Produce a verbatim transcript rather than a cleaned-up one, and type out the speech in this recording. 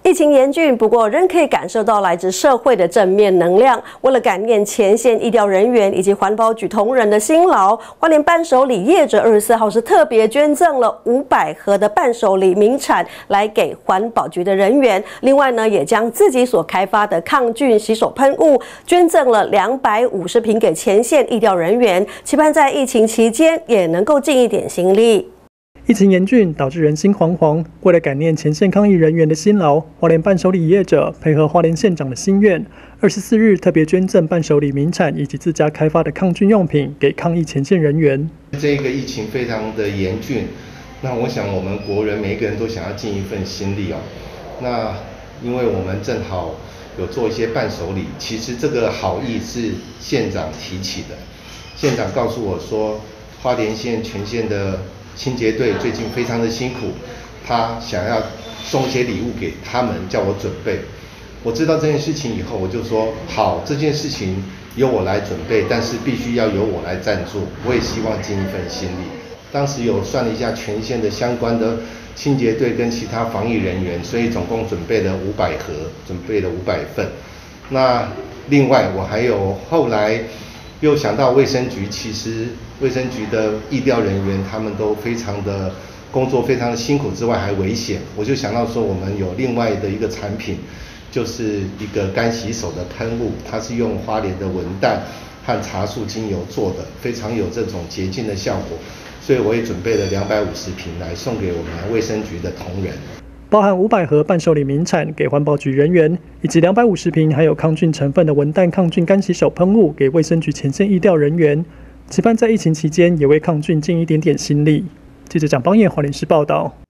疫情严峻，不过仍可以感受到来自社会的正面能量。为了感念前线疫调人员以及环保局同仁的辛劳，花莲伴手礼业者二十四号是特别捐赠了五百盒的伴手礼名产来给环保局的人员。另外呢，也将自己所开发的抗菌洗手喷雾捐赠了两百五十瓶给前线疫调人员，期盼在疫情期间也能够尽一点心力。 疫情严峻，导致人心惶惶。为了感念前线抗疫人员的辛劳，花莲伴手礼业者配合花莲县长的心愿，二十四日特别捐赠伴手礼名产以及自家开发的抗菌用品给抗疫前线人员。 这个疫情非常的严峻，那我想我们国人每一个人都想要尽一份心力哦。那因为我们正好有做一些伴手礼，其实这个好意是县长提起的。县长告诉我说，花莲县全县的 清洁队最近非常的辛苦，他想要送一些礼物给他们，叫我准备。我知道这件事情以后，我就说好，这件事情由我来准备，但是必须要由我来赞助。我也希望尽一份心力。当时有算了一下全县的相关的清洁队跟其他防疫人员，所以总共准备了五百盒，准备了五百份。那另外我还有后来 又想到卫生局，其实卫生局的疫调人员他们都非常的工作非常的辛苦之外还危险，我就想到说我们有另外的一个产品，就是一个干洗手的喷雾，它是用花莲的文旦和茶树精油做的，非常有这种洁净的效果，所以我也准备了两百五十瓶来送给我们卫生局的同仁。 包含五百盒伴手礼名产给环保局人员，以及两百五十瓶含有抗菌成分的文旦抗菌干洗手喷雾给卫生局前线疫调人员，期盼在疫情期间也为抗菌尽一点点心力。记者蒋邦彦，花莲市报道。